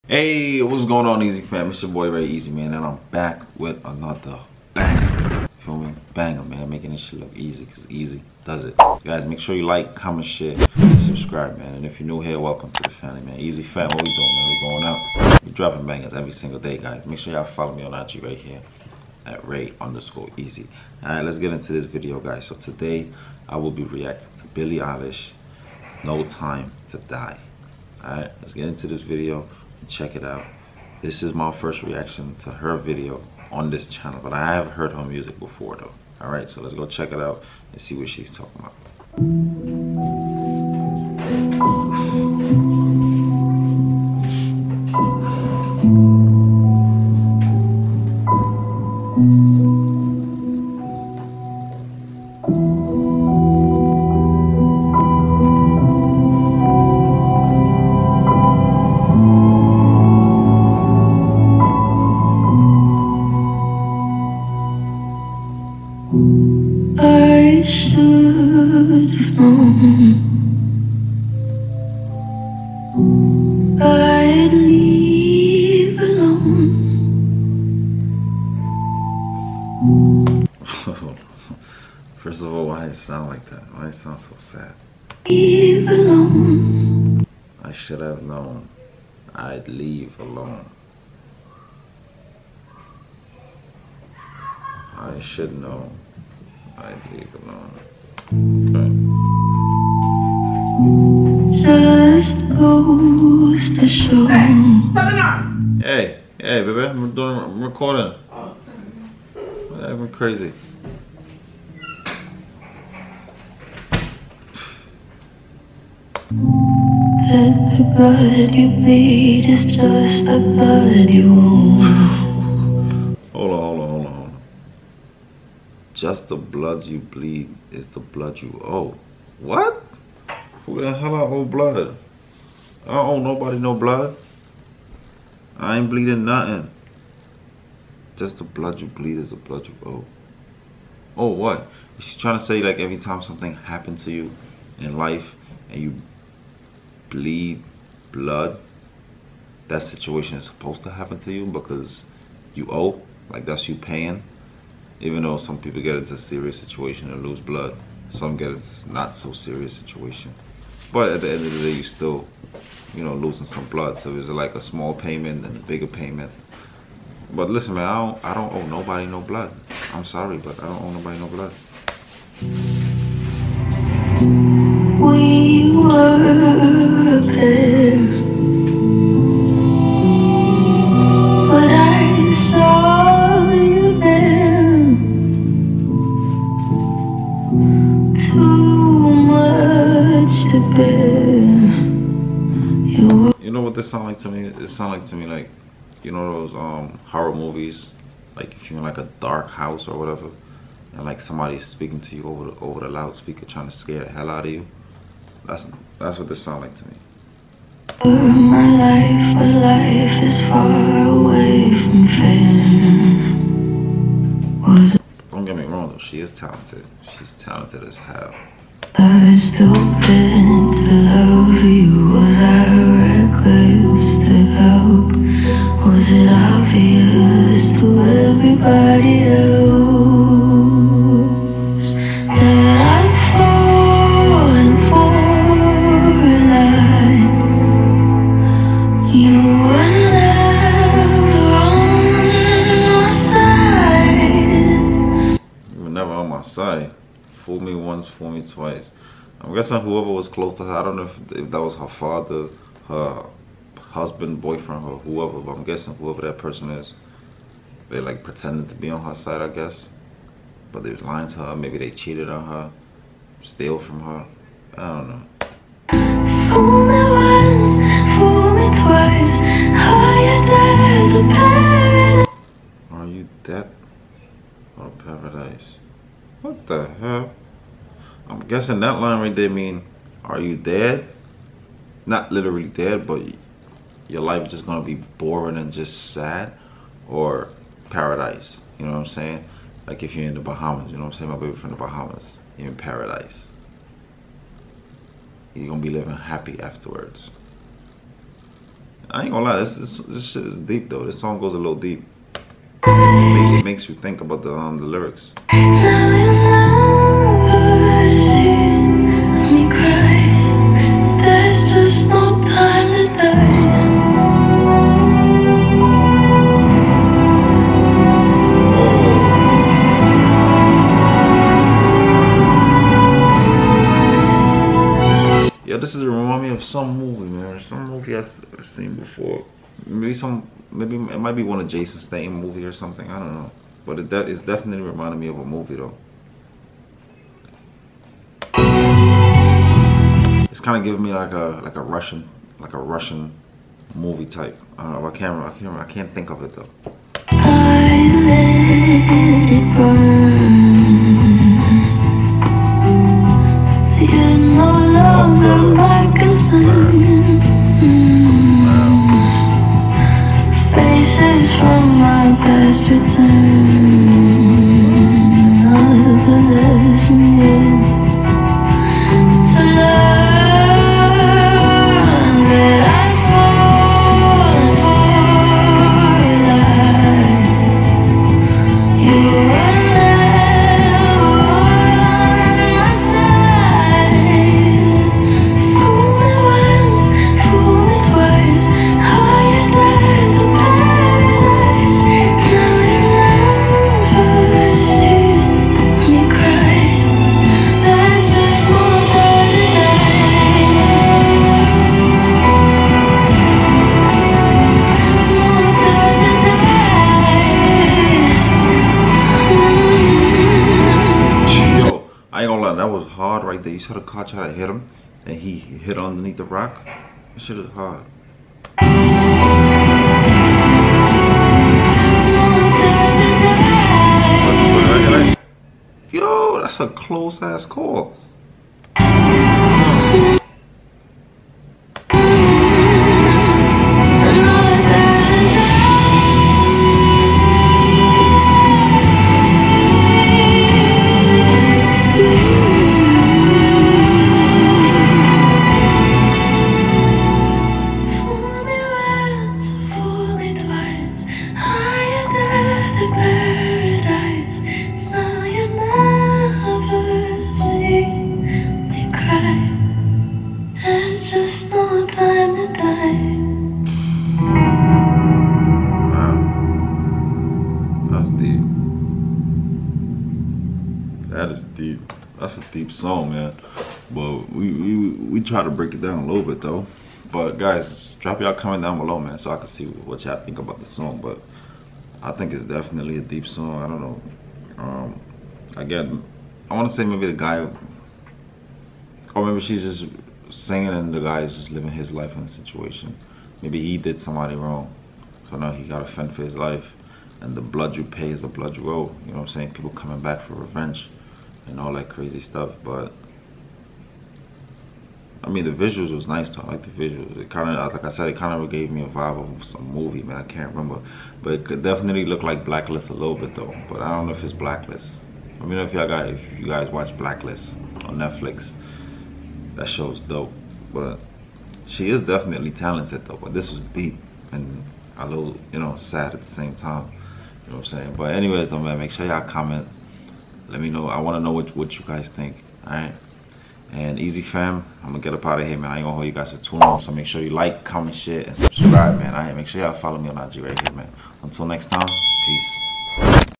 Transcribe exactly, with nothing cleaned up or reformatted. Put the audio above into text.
Hey, what's going on, Easy fam? It's your boy RAYEZY, man, and I'm back with another banger. Feel me? Banger, man. Making this shit look easy, because easy does it. Guys, make sure you like, comment, share, and subscribe, man. And if you're new here, welcome to the family, man. Easy fam, what we doing, man? We going out. We dropping bangers every single day, guys. Make sure y'all follow me on I G right here at Ray underscore Easy. Alright, let's get into this video, guys. So today, I will be reacting to Billie Eilish, No Time to Die. Alright, let's get into this video. Check it out. This is my first reaction to her video on this channel, but I have heard her music before though. All right, so let's go check it out and see what she's talking about. I should have known I'd leave alone. First of all, why it sound like that? Why it sound so sad? Leave alone. I should have known I'd leave alone. I should know I'd leave alone. Okay. Just goes to show. Hey, hey, baby, I'm doing, I'm recording. I'm crazy. That the blood you bleed is just the blood you own. Hold on, hold on, hold on, hold on. Just the blood you bleed is the blood you owe. What? Who the hell I owe blood? I don't owe nobody no blood. I ain't bleeding nothing. Just the blood you bleed is the blood you owe. Oh, what? Is she trying to say like every time something happened to you in life and you bleed blood, that situation is supposed to happen to you because you owe? Like that's you paying? Even though some people get into a serious situation and lose blood, some get into not so serious situation. But at the end of the day, you still, you know, losing some blood. So it's like a small payment and a bigger payment. But listen, man, I don't, I don't owe nobody no blood. I'm sorry, but I don't owe nobody no blood. We were a pair, but I saw you there. Too much to bear. You, you know what this sound like to me? It sound like to me like, you know those um horror movies, like if you're in like a dark house or whatever, and like somebody's speaking to you over the, over the loudspeaker trying to scare the hell out of you. That's that's what this sound like to me. my life, but life is far away from fair. Was Don't get me wrong though, she is talented. She's talented as hell. I stupid to love you? Was I reckless to help? Was it obvious to everybody else that I've fallen for a lie? You were never on my side. You were never on my side. Fool me once, fool me twice. I'm guessing whoever was close to her, I don't know if, if that was her father, her husband, boyfriend, or whoever, but I'm guessing whoever that person is, they like pretended to be on her side, I guess. But they was lying to her, maybe they cheated on her, steal from her, I don't know. Fool me once, fool me twice. Are you dead, the paradise? Are you dead or paradise? What the hell? I'm guessing that line right there mean, are you dead? Not literally dead, but your life just gonna be boring and just sad, or paradise, you know what I'm saying? Like if you're in the Bahamas, you know what I'm saying? My baby from the Bahamas, you're in paradise. You're gonna be living happy afterwards. I ain't gonna lie, this, this this shit is deep though. This song goes a little deep. It makes, it makes you think about the um the lyrics. There's just no time to die. Yeah, this is remind me of some movie, man. Some movie I've seen before. Maybe some, maybe it might be one of Jason Statham movie or something. I don't know, but it that is definitely reminding me of a movie though. It's kind of giving me like a like a Russian like a Russian movie type. I don't know. I can't I can't I can't think of it though. I let it burn. You're no longer my concern. Faces from my past return. Another lesson yet to learn that I fall for life. You were never on my side. Fool me once, fool me twice. Higher than the paradise. Now you never see me cry. There's just no time to die. No time to die. Yo, I ain't gonna lie, that was hard right there. You saw the car try to hit him, and he hit underneath the rock. That shit is hard. Yo, that's a close ass call. Fool me once, fool me twice. Higher than the paradise. Now you never see me cry. There's just no time to die. Wow, that's deep. That is deep. That's a deep song, man. But we we we try to break it down a little bit though. But guys, drop y'all comment down below, man, so I can see what y'all think about the song. But I think it's definitely a deep song. I don't know. Um, again, I want to say maybe the guy, or maybe she's just singing and the guy is just living his life in the situation. Maybe he did somebody wrong, so now he got to fend for his life. And the blood you pay is the blood you owe. You know what I'm saying? People coming back for revenge and all that crazy stuff. But I mean, the visuals was nice though. I like the visuals. It kind of, like I said, it kind of gave me a vibe of some movie, man. I can't remember, but it could definitely look like Blacklist a little bit though. But I don't know if it's Blacklist. Let me know if y'all got, if you guys watch Blacklist on Netflix. That show's dope. But she is definitely talented though. But this was deep and a little, you know, sad at the same time. You know what I'm saying? But anyways though, man, make sure y'all comment. Let me know. I want to know what what you guys think. All right. And easy fam, I'm gonna get up out of here, man. I ain't gonna hold you guys for too long, so make sure you like, comment, share, and subscribe, man. All right, make sure y'all follow me on I G right here, man. Until next time, peace.